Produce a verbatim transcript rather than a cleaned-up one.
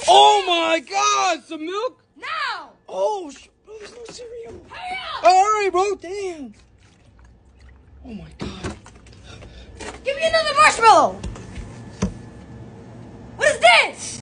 Oh my God! Some milk? Now! Oh, sh bro, there's no cereal. Hurry up! All right, bro. Damn. Oh my God. Give me another marshmallow!